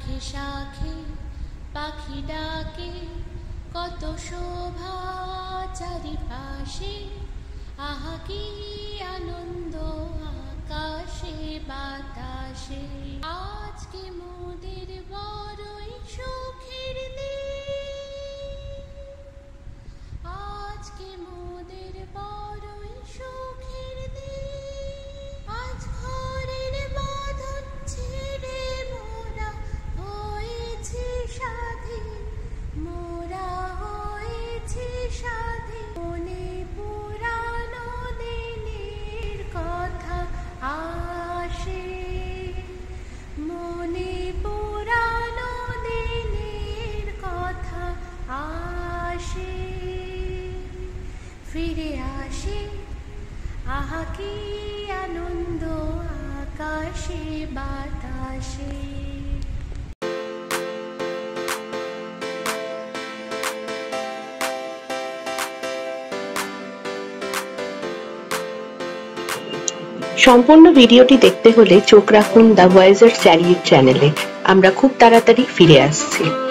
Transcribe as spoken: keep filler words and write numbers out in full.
শাখে শাখে পাখি ডাকে, কত শোভা চারিপাশে, আহা কি আনন্দ আকাশে বাতাসে। আজকে মোদের বড়ই সুখের দিন, আজকে মোদের বড়ই সুখের দিন। আজ ঘরের বাঁধন ছেড়ে মোরা হয়েছি স্বাধীন, মোরা হয়েছি স্বাধীন। মনে পুরানো দিনের কথা আসে, মনে পুরানো দিনের কথা আসে, ফিরে আসে আহা কি আনন্দ আকাশে বাতাসে। সম্পূর্ণ ভিডিওটি দেখতে হলে চোখ রাখুন দ্য ভয়েজার চ্যারিয়েট চ্যানেলে। আমরা খুব তাড়াতাড়ি ফিরে আসছি।